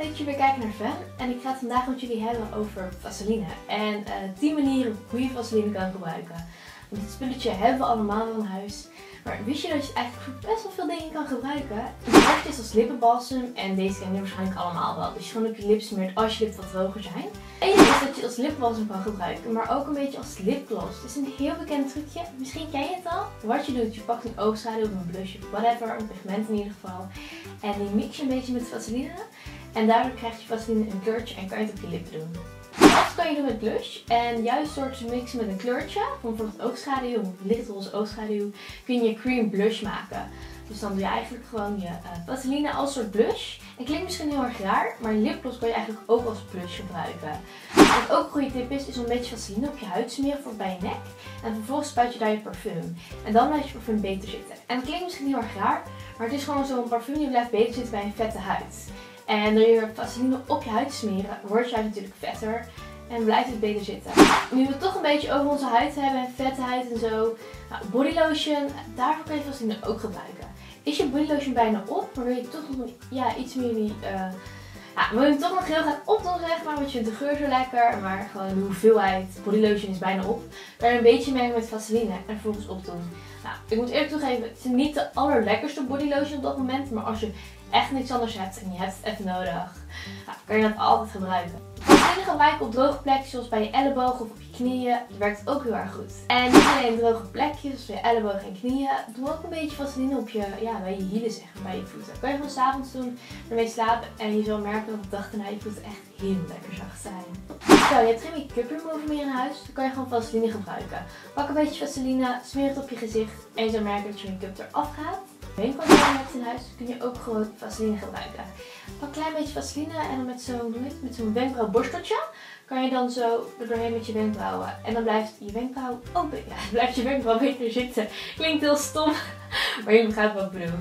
leuk dat jullie weer kijken naar Fem. En ik ga het vandaag met jullie hebben over vaseline. En 10 manieren hoe je vaseline kan gebruiken. Want dit spulletje hebben we allemaal in huis. Maar wist je dat je het eigenlijk voor best wel veel dingen kan gebruiken? Het werkt is als lippenbalsem en deze kennen jullie waarschijnlijk allemaal wel. Dus je gewoon op je lip smeert als je lippen wat droger zijn. En is dat je het als lippenbalsem kan gebruiken, maar ook een beetje als lipgloss. Het is een heel bekend trucje. Misschien ken je het al. Wat je doet, je pakt een oogschaduw of een blush of whatever, een pigment in ieder geval. En die mix je een beetje met vaseline. En daardoor krijgt je vaseline een kleurtje en kan je het op je lippen doen. Dat kan je doen met blush. En juist door te mixen met een kleurtje, bijvoorbeeld oogschaduw, een lichtroze oogschaduw, kun je cream blush maken. Dus dan doe je eigenlijk gewoon je vaseline als soort blush. Het klinkt misschien heel erg raar, maar lipgloss kan je eigenlijk ook als blush gebruiken. Wat ook een goede tip is om een beetje vaseline op je huid smeren voor bij je nek. En vervolgens spuit je daar je parfum. En dan blijft je parfum beter zitten. En het klinkt misschien heel erg raar, maar het is gewoon zo'n parfum die blijft beter zitten bij een vette huid. En door je vaseline op je huid te smeren, wordt je huid natuurlijk vetter en blijft het beter zitten. Nu we het toch een beetje over onze huid hebben en vette huid en zo. Nou, body lotion, daarvoor kan je vaseline ook gebruiken. Is je body lotion bijna op, maar wil je toch nog iets meer die... wil je hem toch nog heel graag opdoen, zeg maar, want je vindt de geur zo lekker, maar gewoon de hoeveelheid body lotion is bijna op. Kan je een beetje mengen met vaseline en vervolgens opdoen. Nou, ik moet eerlijk toegeven, het is niet de allerlekkerste body lotion op dat moment, maar als je echt niks anders hebt en je hebt het even nodig, kan je dat altijd gebruiken. Vaseline gebruiken op droge plekjes zoals bij je ellebogen of op je knieën, dat werkt ook heel erg goed. En niet alleen droge plekjes zoals bij je ellebogen en knieën, doe ook een beetje vaseline op je, bij je hielen, zeg maar, bij je voeten. Dat kan je gewoon 's avonds doen, ermee slapen en je zal merken dat de dag daarna je voeten echt heel lekker zacht zijn. Zo, je hebt geen make-up remover meer in huis, dan kan je gewoon vaseline gebruiken. Pak een beetje vaseline, smeer het op je gezicht en je zal merken dat je make-up eraf gaat. Wenkbrauwen hebt in huis, kun je ook gewoon vaseline gebruiken. Pak een klein beetje vaseline en dan met zo'n wenkbrauwborsteltje kan je dan zo er doorheen met je wenkbrauwen. En dan blijft je wenkbrauw blijft je wenkbrauw beter zitten. Klinkt heel stom, maar jullie begrijpen wat ik bedoel.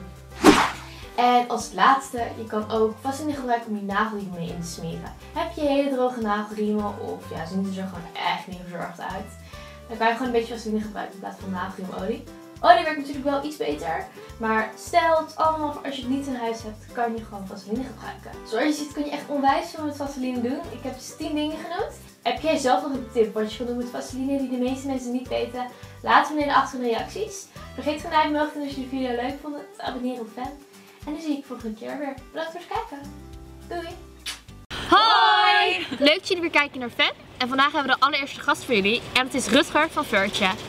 En als laatste, je kan ook vaseline gebruiken om je nagelriemen mee in te smeren. Heb je hele droge nagelriemen of zien er zo gewoon echt niet verzorgd uit, dan kan je gewoon een beetje vaseline gebruiken in plaats van nagelriemolie. Olie werkt natuurlijk wel iets beter, maar stel het allemaal voor als je het niet in huis hebt, kan je gewoon vaseline gebruiken. Zoals je ziet kun je echt onwijs veel met vaseline doen. Ik heb dus 10 dingen genoemd. Heb jij zelf nog een tip wat je kan doen met vaseline die de meeste mensen niet weten? Laat het beneden achter in de reacties. Vergeet geen duimpje omhoog te doen als je de video leuk vond, te abonneren op Fem. En dan zie ik volgende keer weer. Bedankt voor het kijken. Doei! Hoi! Leuk dat jullie weer kijken naar Fem. En vandaag hebben we de allereerste gast voor jullie. En het is Rutger van Virtue.